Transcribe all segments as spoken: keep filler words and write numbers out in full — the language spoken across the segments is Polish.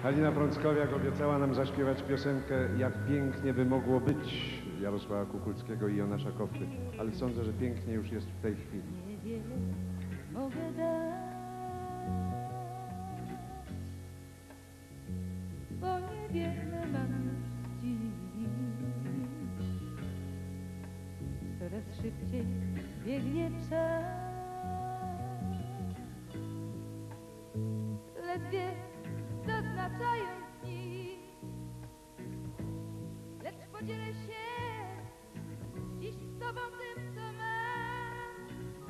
Halina Frąckowiak obiecała nam zaśpiewać piosenkę Jak pięknie by mogło być Jarosława Kukulskiego i Jonasza Kofty, ale sądzę, że pięknie już jest w tej chwili. Niewiele mogę dać, bo niewiele mam już dziś. Coraz szybciej biegnie czas, ledwie zaznaczając dni, lecz podzielę się dziś z tobą tym, co mam,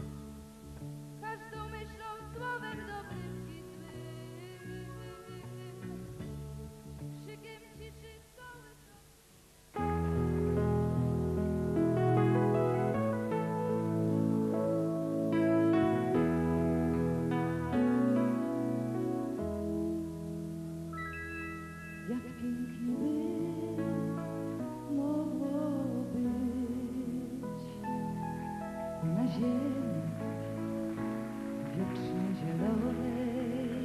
każdą myślą, słowem dobrym i złym, krzykiem ciszy szkoły. Jak pięknie by mogło być na ziemi wiecznie zielonej.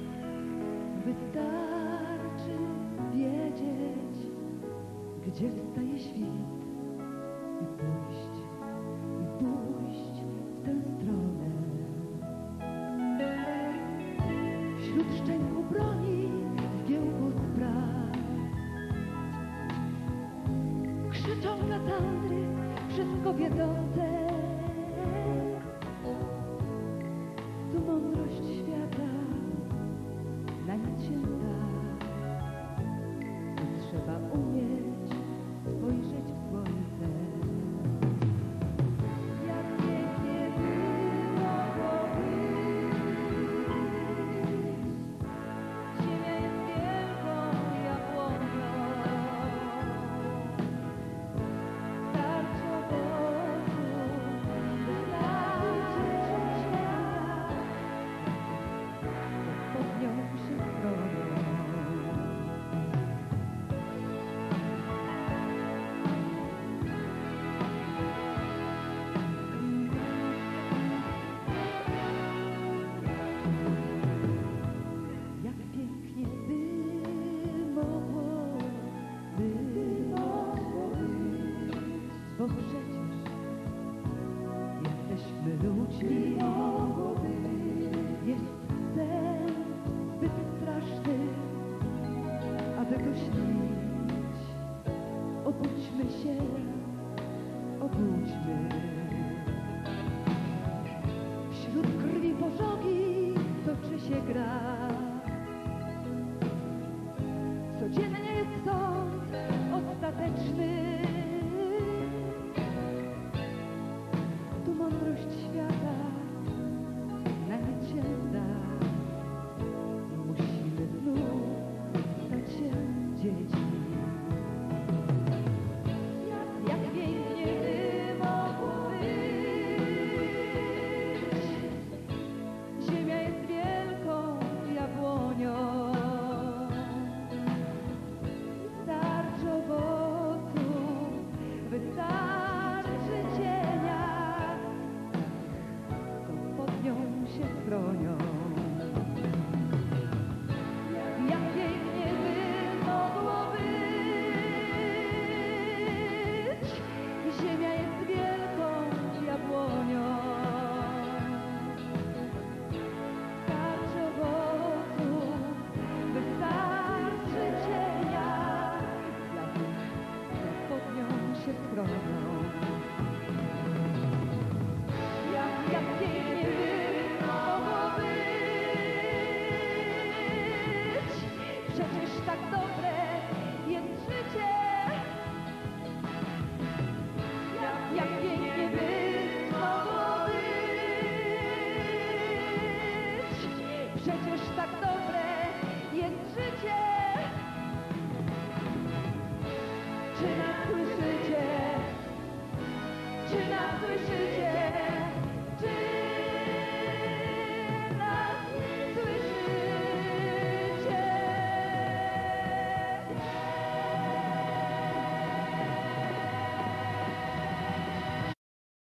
Wystarczy wiedzieć, gdzie wstaje świt i pójść, i pójść w tę stronę. Wśród szczęku broni, zgiełku spraw, krzyczą Kasandry, wszystko wiedzące. Tu mądrość świata na nic się da. Tu trzeba umieć spojrzeć w słońce. Jak pięknie by mogło być. Ziemia jest wielką jabłonią. Starczy owocu, by znać świat. Pod nią się schronią. Jak pięknie by mogło być, bo przecież jesteśmy ludźmi. Jest sen zbyt straszny, aby go śnić. Obudźmy się, obudźmy. Wśród krwi pożogi toczy się gra.